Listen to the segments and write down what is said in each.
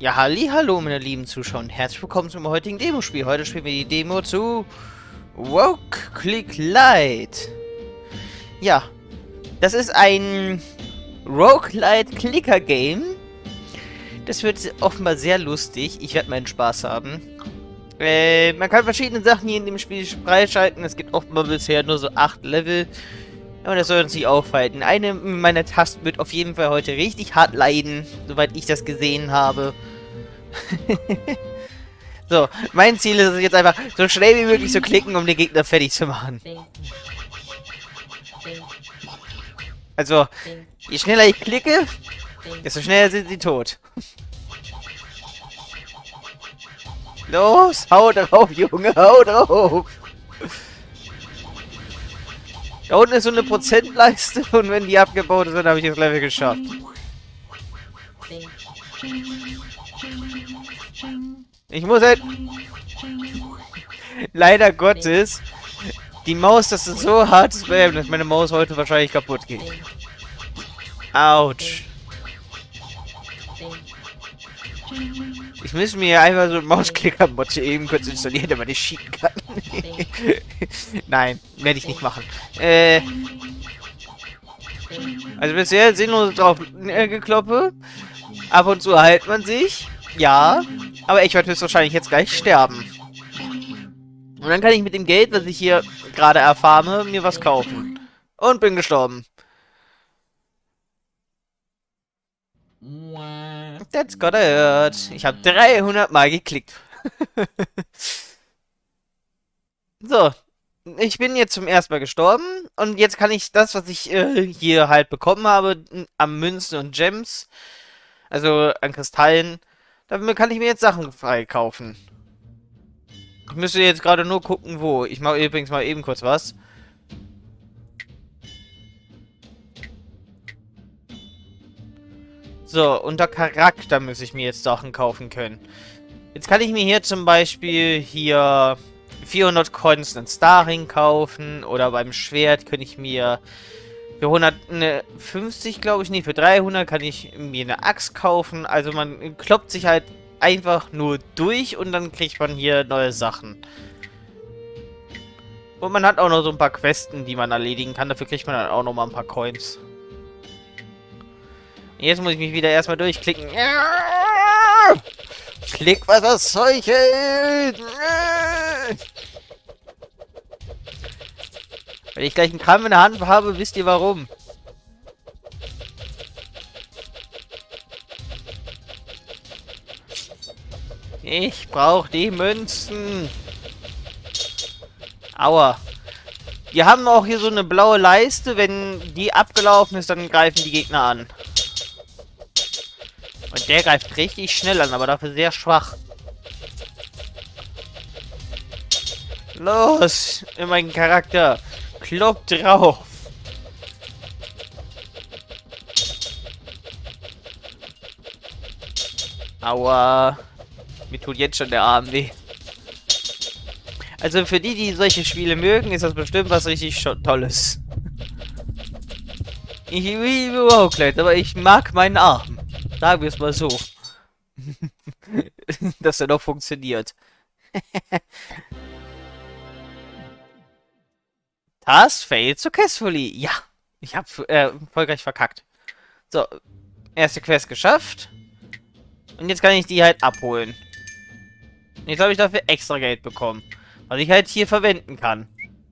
Ja, hallo, meine lieben Zuschauer und herzlich willkommen zum heutigen Demospiel. Heute spielen wir die Demo zu Woke Click Light. Ja, das ist ein Roguelite Clicker Game. Das wird offenbar sehr lustig. Ich werde meinen Spaß haben. Man kann verschiedene Sachen hier in dem Spiel freischalten. Es gibt offenbar bisher nur so 8 Level. Aber das soll uns nicht aufhalten. Eine meiner Tasten wird auf jeden Fall heute richtig hart leiden, soweit ich das gesehen habe. So, mein Ziel ist es jetzt einfach, so schnell wie möglich zu klicken, um den Gegner fertig zu machen. Also, je schneller ich klicke, desto schneller sind sie tot. Los, hau drauf, Junge, hau drauf! Da unten ist so eine Prozentleiste und wenn die abgebaut sind, habe ich das Level geschafft. Ich muss halt... Leider Gottes, die Maus, das ist so hart spam, dass meine Maus heute wahrscheinlich kaputt geht. Autsch. Ich müsste mir einfach so einen Mausklicker-Mod eben kurz installieren, damit ich schieben kann. Nein, werde ich nicht machen. Also bisher sinnlos drauf gekloppe. Ab und zu heilt man sich. Ja. Aber ich werde höchstwahrscheinlich jetzt gleich sterben. Und dann kann ich mit dem Geld, was ich hier gerade erfarme, mir was kaufen. Und bin gestorben. That's gotta hurt. Ich habe 300 Mal geklickt. So. Ich bin jetzt zum ersten Mal gestorben. Und jetzt kann ich das, was ich hier halt bekommen habe, an Münzen und Gems, also an Kristallen, damit kann ich mir jetzt Sachen freikaufen. Ich müsste jetzt gerade nur gucken, wo. Ich mache übrigens mal eben kurz was. So, unter Charakter muss ich mir jetzt Sachen kaufen können. Jetzt kann ich mir hier zum Beispiel hier 400 Coins einen Starring kaufen. Oder beim Schwert könnte ich mir für 150, glaube ich, nee, für 300 kann ich mir eine Axt kaufen. Also man kloppt sich halt einfach nur durch und dann kriegt man hier neue Sachen. Und man hat auch noch so ein paar Questen, die man erledigen kann. Dafür kriegt man dann auch noch mal ein paar Coins. Jetzt muss ich mich wieder erstmal durchklicken. Klick, was das Zeug hält! Wenn ich gleich einen Kram in der Hand habe, wisst ihr warum. Ich brauche die Münzen. Aua. Wir haben auch hier so eine blaue Leiste. Wenn die abgelaufen ist, dann greifen die Gegner an. Und der greift richtig schnell an, aber dafür sehr schwach. Los, in meinen Charakter. Klopp drauf. Aua. Mir tut jetzt schon der Arm weh. Also für die, die solche Spiele mögen, ist das bestimmt was richtig Tolles. Ich liebe Roguelite, aber ich mag meinen Arm. Sagen wir es mal so. Dass er doch funktioniert. Task failed successfully. Ja, ich habe erfolgreich verkackt. So, erste Quest geschafft. Und jetzt kann ich die halt abholen. Jetzt habe ich dafür extra Geld bekommen. Was ich halt hier verwenden kann.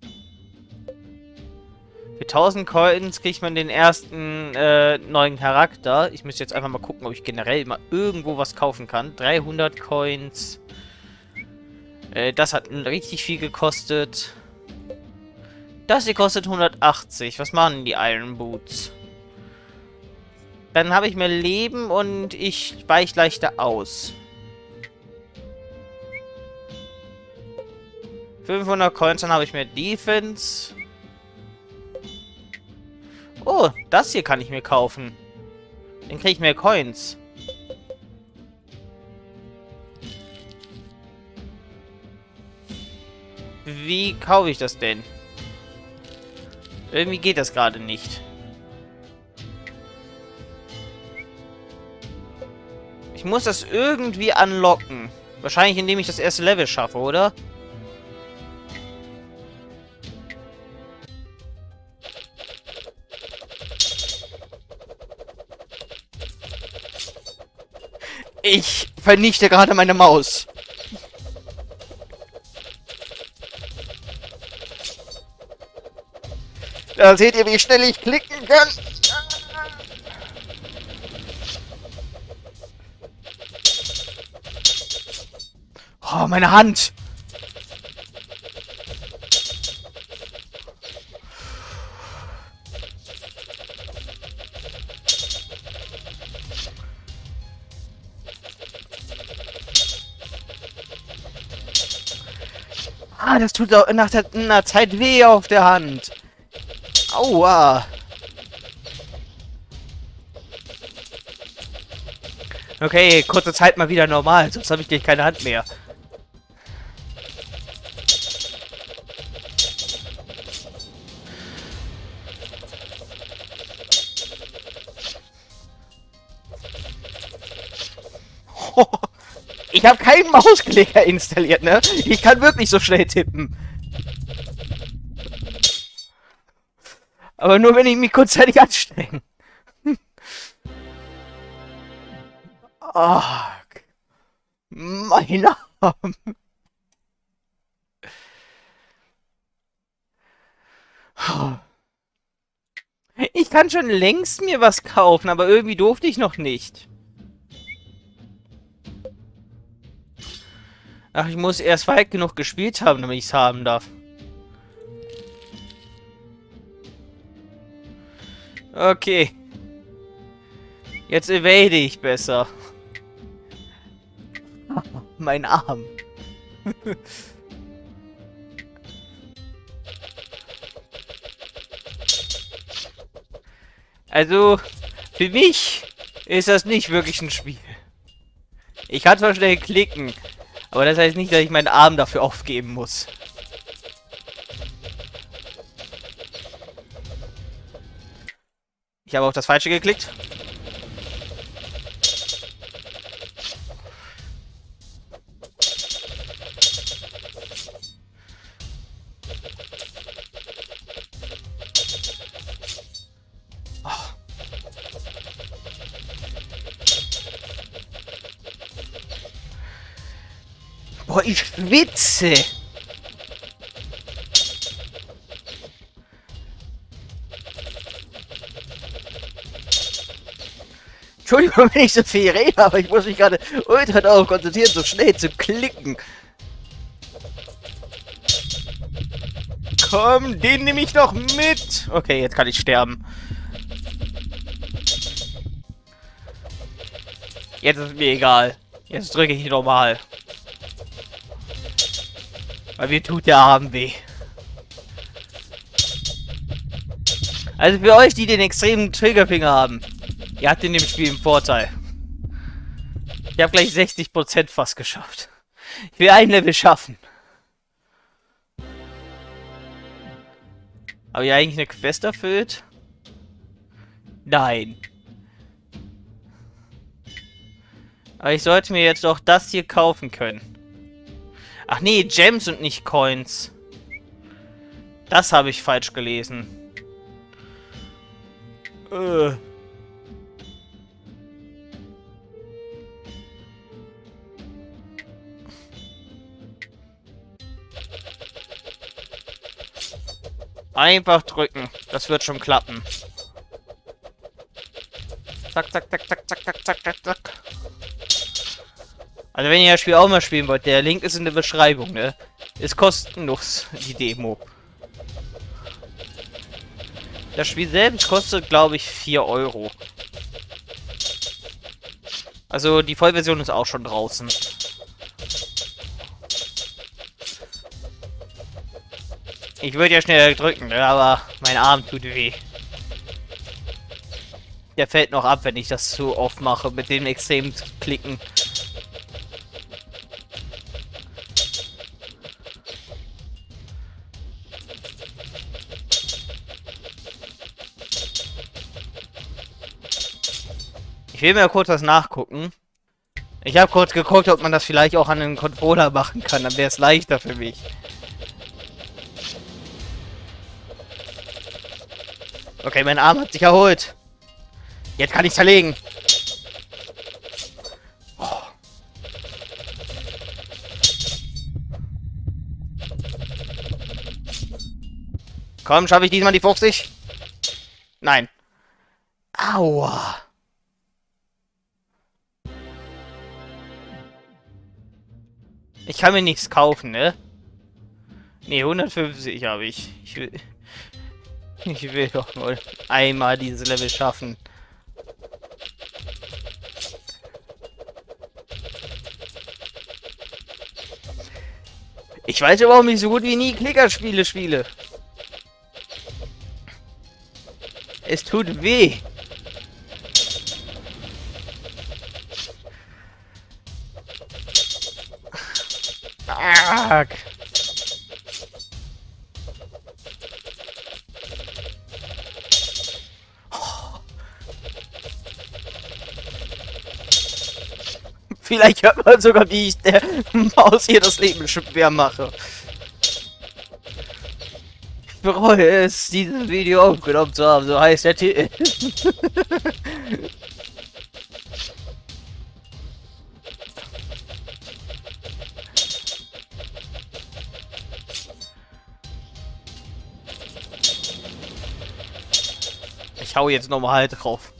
Für 1000 Coins kriegt man den ersten neuen Charakter. Ich müsste jetzt einfach mal gucken, ob ich generell mal irgendwo was kaufen kann. 300 Coins. Das hat richtig viel gekostet. Das hier kostet 180. Was machen die Iron Boots? Dann habe ich mehr Leben und ich weiche leichter aus. 500 Coins, dann habe ich mehr Defense. Oh, das hier kann ich mir kaufen. Dann kriege ich mehr Coins. Wie kaufe ich das denn? Irgendwie geht das gerade nicht. Ich muss das irgendwie unlocken. Wahrscheinlich, indem ich das erste Level schaffe, oder? Ich vernichte gerade meine Maus. Da seht ihr, wie schnell ich klicken kann. Oh, meine Hand. Ah, das tut auch nach einer Zeit weh auf der Hand. Aua. Okay, kurze Zeit mal wieder normal, sonst habe ich gleich keine Hand mehr. Ich habe keinen Mausklicker installiert, ne? Ich kann wirklich so schnell tippen. Aber nur, wenn ich mich kurzzeitig anstrenge. Ah, mein Arm. Ich kann schon längst mir was kaufen, aber irgendwie durfte ich noch nicht. Ach, ich muss erst weit genug gespielt haben, damit ich es haben darf. Okay. Jetzt evade ich besser. Mein Arm. Also, für mich ist das nicht wirklich ein Spiel. Ich kann zwar schnell klicken, aber das heißt nicht, dass ich meinen Arm dafür aufgeben muss. Ich habe auf das Falsche geklickt. Boah, ich schwitze. Entschuldigung, wenn ich so viel rede, aber ich muss mich gerade ultra darauf konzentrieren, so schnell zu klicken. Komm, den nehme ich doch mit. Okay, jetzt kann ich sterben. Jetzt ist mir egal. Jetzt drücke ich normal. Weil mir tut der Arm weh. Also für euch, die den extremen Triggerfinger haben, ihr habt in dem Spiel einen Vorteil. Ich habe gleich 60% fast geschafft. Ich will ein Level schaffen. Habe ich eigentlich eine Quest erfüllt? Nein. Aber ich sollte mir jetzt doch das hier kaufen können. Ach nee, Gems und nicht Coins. Das habe ich falsch gelesen. Einfach drücken. Das wird schon klappen. Zack, zack, zack, zack, zack, zack, zack, zack, zack. Also wenn ihr das Spiel auch mal spielen wollt, der Link ist in der Beschreibung, ne? Ist kostenlos, die Demo. Das Spiel selbst kostet, glaube ich, 4 €. Also die Vollversion ist auch schon draußen. Ich würde ja schnell drücken, ne? Aber mein Arm tut weh. Der fällt noch ab, wenn ich das zu oft mache, mit dem extremen Klicken. Ich will mal kurz was nachgucken. Ich habe kurz geguckt, ob man das vielleicht auch an einem Controller machen kann, dann wäre es leichter für mich. Okay, mein Arm hat sich erholt. Jetzt kann ich zerlegen. Oh. Komm, schaffe ich diesmal die 50? Nein. Aua. Ich kann mir nichts kaufen, ne? Ne, 150 habe ich. Ich will doch nur einmal dieses Level schaffen. Ich weiß überhaupt nicht so gut wie nie Klickerspiele spiele. Es tut weh. Arg. Vielleicht hört man sogar, wie ich der Maus hier das Leben schwer mache. Ich bereue es, dieses Video aufgenommen zu haben, so heißt der Titel. Ich hau jetzt nochmal drauf.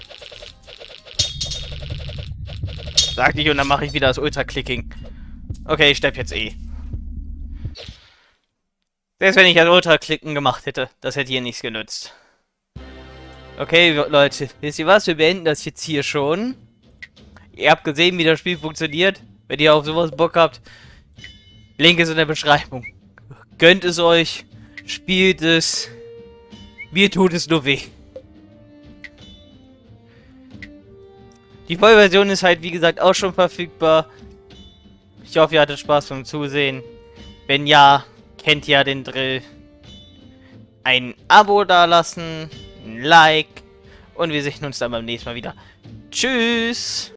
Sag nicht und dann mache ich wieder das Ultra-Clicking. Okay, ich sterbe jetzt eh. Selbst wenn ich das Ultra-Klicken gemacht hätte, das hätte hier nichts genützt. Okay, Leute, wisst ihr was? Wir beenden das jetzt hier schon. Ihr habt gesehen, wie das Spiel funktioniert. Wenn ihr auf sowas Bock habt, Link ist in der Beschreibung. Gönnt es euch, spielt es. Mir tut es nur weh. Die Vollversion ist halt, wie gesagt, auch schon verfügbar. Ich hoffe, ihr hattet Spaß beim Zusehen. Wenn ja, kennt ihr ja den Drill. Ein Abo dalassen, ein Like und wir sehen uns dann beim nächsten Mal wieder. Tschüss!